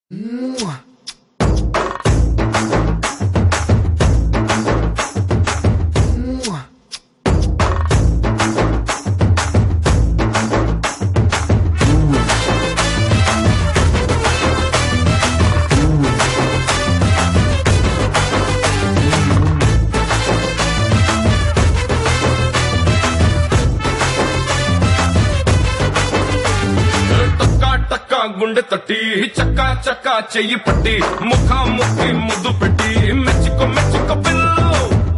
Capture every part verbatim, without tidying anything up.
గుండె తట్టి చక్కా చక్కా చెయ్యి పట్టి ముఖా ముక్కి ముద్దు పెట్టి మెచ్చుకో మెచ్చుకో పిల్లు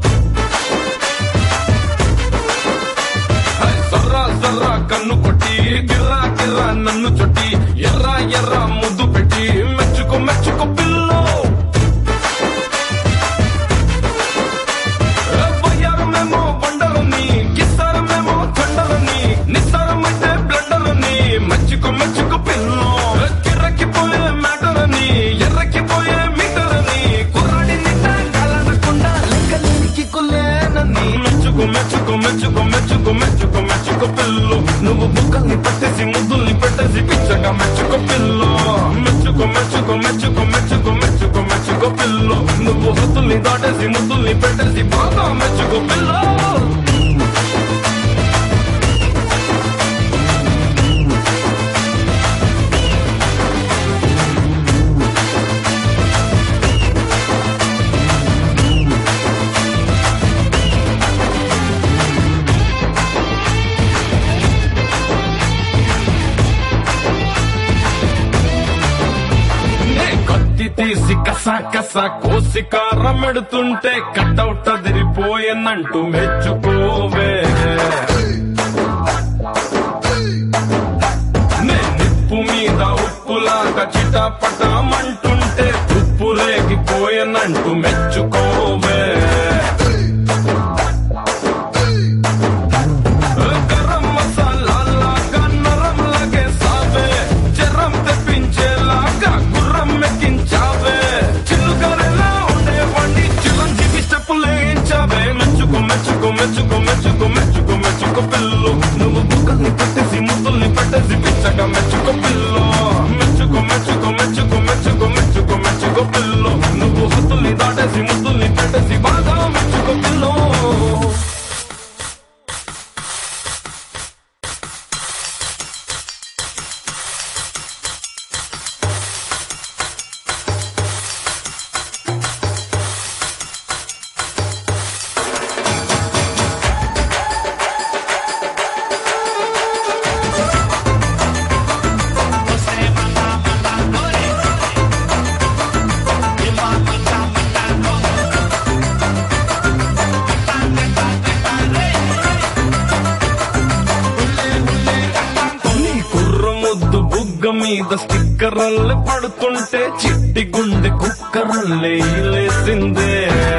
సర్రా సర్రా కన్ను కొట్టి గిర్రా గిర్రా నన్ను చుట్టి ఎర్రా ఎర్రా ముద్దు పెట్టి మెచ్చుకో మెచ్చుకో పిల్లు బయ్యారమేమో బండలని కిస్సారమేమో చండలని నిస్సారమైతే బ్లండలని మెచ్చుకో మెచ్చుకో పిల్లు మెచ్చుకో మెచ్చుకో మెచ్చుకో మెచ్చుకో మెచ్చుకో పిల్లు నువ్వు బుక్కల్ని పట్టేసి ముద్దుల్ని పెట్టేసి పిచ్చగా మెచ్చుకో పిల్లు మెచ్చుకో మెచ్చుకో మెచ్చుకో మెచ్చుకో మెచ్చుకో మెచ్చుకో పిల్లు నువ్వు హద్దుల్ని దాటేసి ముద్దుల్ని పెట్టేసి బాగా మెచ్చుకో పిల్లు తీసి కసా కసా కోసి కారమెడుతుంటే కట్టౌట్ అదిరిపోయనంటూ మెచ్చుకోవే నే నిప్పు మీద ఉప్పులాగా చిటపటమంటుంటే ఉప్పు రేగిపోయనంటూ మెచ్చుకోవే గరం మసాలాగా నరం లాగే సావే జరం తెప్పించేలాగా గుర్రం మెక్కించావే చిల్లుగారెలా ఉండేవాడి చిరంజీవి స్టెప్పులేయించావే మెచ్చుకో మెచ్చుకో మెచ్చుకో మెచ్చుకో మెచ్చుకో మెచ్చుకో పిల్లు నువ్వు బుక్కల్ని పెట్టేసి ముద్దుల్ని పెట్టేసి పిచ్చగా మెచ్చుకో పిల్లు మెచ్చుకో మెచ్చుకో మెచ్చుకో మెచ్చుకో మెచ్చుకో మెచ్చుకో పిల్లు నువ్వు హద్దుల్ని దాటేసి ముద్దుల్ని పెట్టేసి బాగా మెచ్చుకో పిల్లు మీద స్టిక్కర్లే పడుతుంటే చిట్టి గుండె కుక్కరల్లే లేసిందే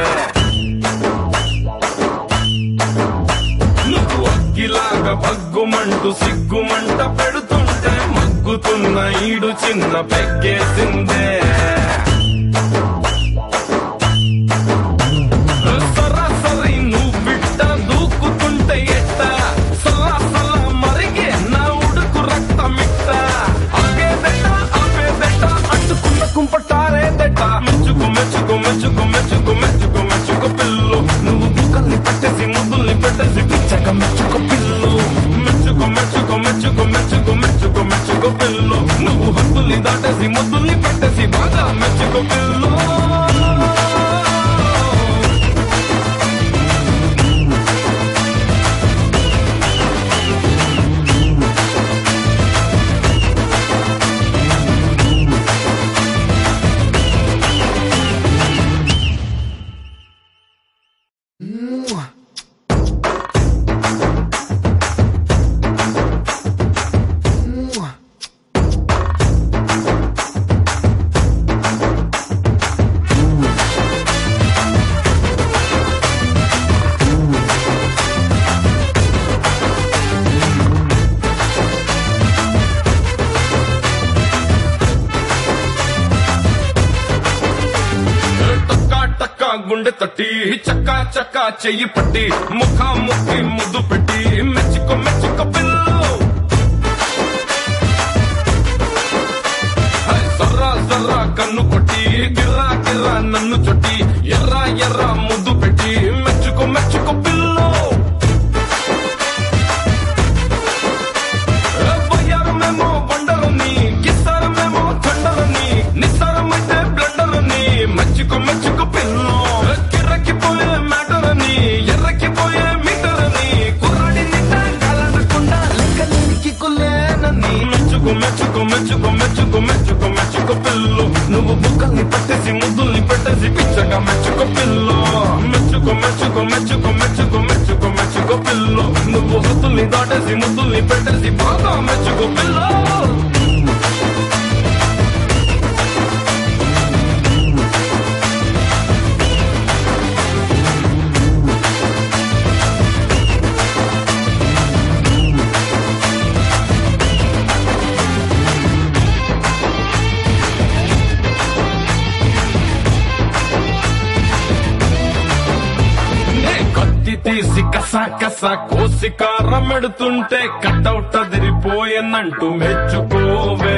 నువ్వు అగ్గిలాగా బగ్గుమంటూ సిగ్గుమంట పెడుతుంటే మగ్గుతున్న ఈడు చిన్న పెగ్గేసిందే సరాసరి నువ్వు బిడ్డ దూకుతుంటే ఎట్ట సలా సలా మరిగే నా ఉడుకు రక్తమిట్ట కుంపటారేదట మెచ్చుకో మెచ్చుకో మెచ్చుకో మెచ్చుకో మెచ్చుకో మెచ్చుకో పిల్లు నువ్వు బుక్కల్ని పెట్టేసి ముద్దుల్ని పెట్టేసి పిచ్చగా మెచ్చుకో పిల్లు మెచ్చుకో మెచ్చుకో మెచ్చుకో మెచ్చుకో మెచ్చుకో మెచ్చుకో పిల్లు నువ్వు హద్దుల్ని దాటేసి ముద్దుల్ని పెట్టేసి బాగా మెచ్చుకో పిల్లు గుండె తట్టి చక్కా చక్కా చెయ్యి పట్టి ముఖా ముక్కి ముద్దు పెట్టి మెచ్చుకో మెచ్చుకో పిల్లు సర్రా సర్రా కన్ను కొట్టి గిర్రా గిర్రా నన్ను చొట్టి ఎర్ర ఎర్ర ముద్దు పెట్టి మెచ్చుకో మెచ్చుకో పిల్లో బయ్యారమేమో బండలని కిస్సారమేమో చండలని నిస్సారమైతే బ్లండలని మెచ్చుకో మెచ్చుకో పిల్లో కిర్రకిపోయే మ్యాటరని ఎర్రకిపోయే మీటరని కుర్రాడి నిండా కాలనకుండా లెక్కలేనికి కులేనని మెచ్చుకో మెచ్చుకో మెచ్చుకో మెచ్చుకో మెచ్చుకో మెచ్చుకో పిల్లు నువ్వు బుక్కల్ని పట్టేసి ముద్దుల్ని పెట్టేసి పిచ్చగా మెచ్చుకో పిల్లు మెచ్చుకో మెచ్చుకో మెచ్చుకో మెచ్చుకో మెచ్చుకో మెచ్చుకో పిల్లు నువ్వు హద్దుల్ని దాటేసి ముద్దుల్ని పెట్టేసి బాగా మెచ్చుకో పిల్లు తీసి కసా కసా కోసి కారం ఎడుతుంటే కట్అవుట్ అదిరిపోయనంటూ మెచ్చుకోవే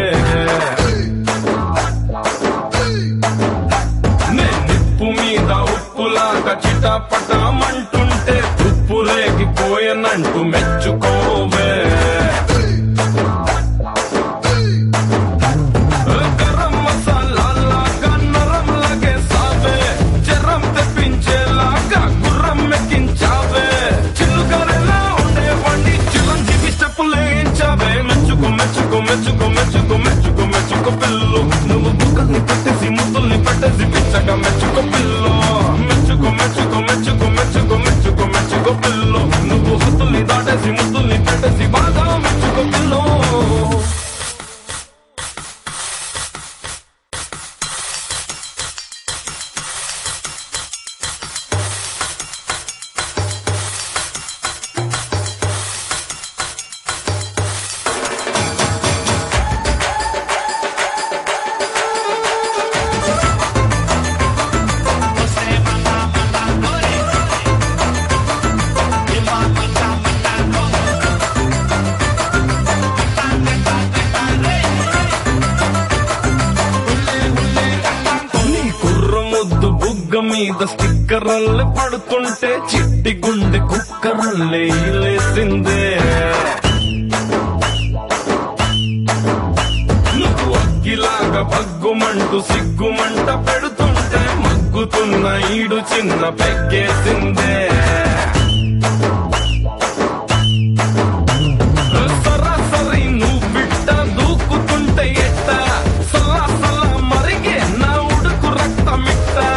నే నిప్పు మీద ఉప్పులాగా చిటపటమంటుంటే ఉప్పు రేగిపోయనంటూ మెచ్చుకోవే గరం మసాలాగా నరం లగేసావే జరం తెప్పించేలాగా గుర్రం మెక్కించావే చిల్లుగారెలా ఉండేవాణ్ణి చిరంజీవి స్టెప్పులే ఇచ్చావే మెచ్చుకో మెచ్చుకో మెచ్చుకో మెచ్చుకో మెచ్చుకో మెచ్చుకో పిల్లు నువ్వు బుక్కల్ని పెట్టేసి ముద్దుల్ని పెట్టేసి పిచ్చగా మెచ్చుకో పిల్లు మెచ్చుకో మెచ్చుకో మెచ్చుకో మెచ్చుకో మెచ్చుకో మెచ్చుకో పిల్లు నువ్వు హద్దుల్ని దాటేసి ముద్దుల్ని పెట్టేసి బాగా మెచ్చుకో పిల్లు మీద స్టిక్కర్లే పడుతుంటే చిట్టి గుండె కుక్కరల్లే లేసిందే నువ్వు అగ్గిలాగా పగ్గుమంటూ సిగ్గుమంట పెడుతుంటే మగ్గుతున్న ఈడు చిన్న పెగ్గేసిందే సరాసరి నువ్వు బిట్ట దూకుతుంటే ఎట్ట సలా సలా మరిగే నా ఉడుకు రక్తమిట్ట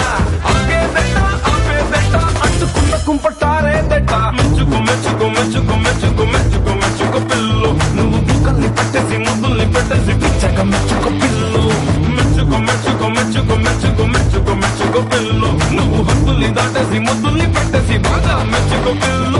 కుంపటారేదట మెచ్చుకో మెచ్చుకో మెచ్చుకో మెచ్చుకో మెచ్చుకో మెచ్చుకో పిల్లు నువ్వు బుక్కల్ని పెట్టేసి ముద్దుల్ని పెట్టేసి పిచ్చగా మెచ్చుకో పిల్లు మెచ్చుకో మెచ్చుకో మెచ్చుకో మెచ్చుకో మెచ్చుకో మెచ్చుకో పిల్లు నువ్వు హద్దుల్ని దాటేసి ముద్దుల్ని పెట్టేసి బాగా మెచ్చుకో పిల్లు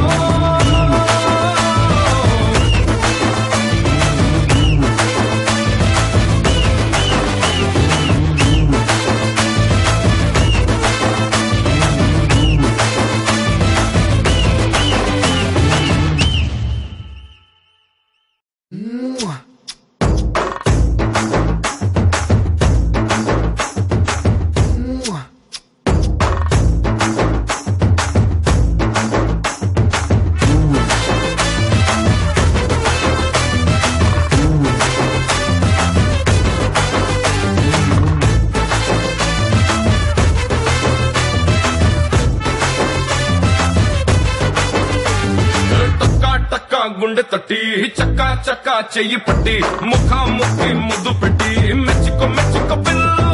గుండె తట్టి చక్కా చక్కా చెయ్యి పట్టి ముఖా ముక్కి ముద్దు పెట్టి మెచ్చుకో మెచ్చుకో పిల్లు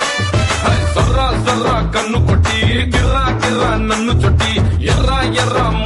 సర్రా సర్రా కన్ను కొట్టి గిర్రా గిర్రా నన్ను చొట్టి ఎర్ర ఎర్ర